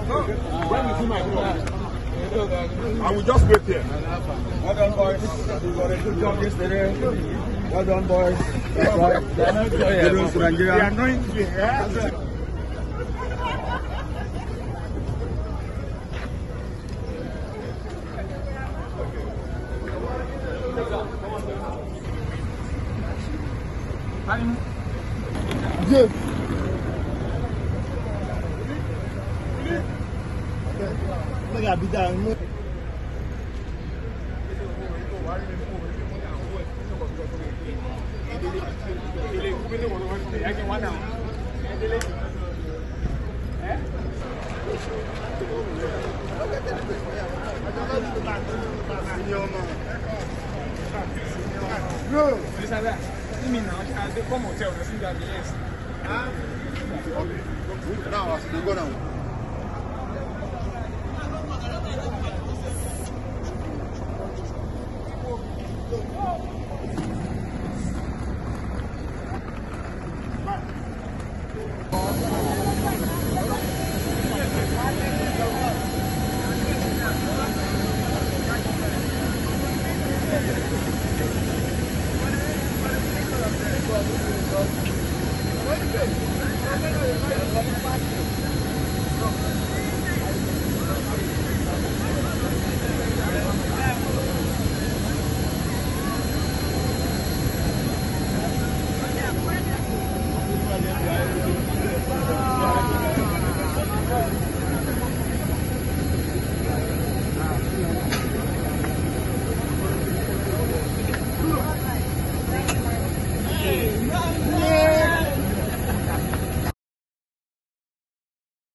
When you see my phone, I will just wait here. Well done, boys. You got a good job yesterday. Well done, boys. That's right. Good news to Nigeria. They are knowing me. Yes. Look at me down. Bro, you mean now? They come hotel, they see that yes. Now, go now.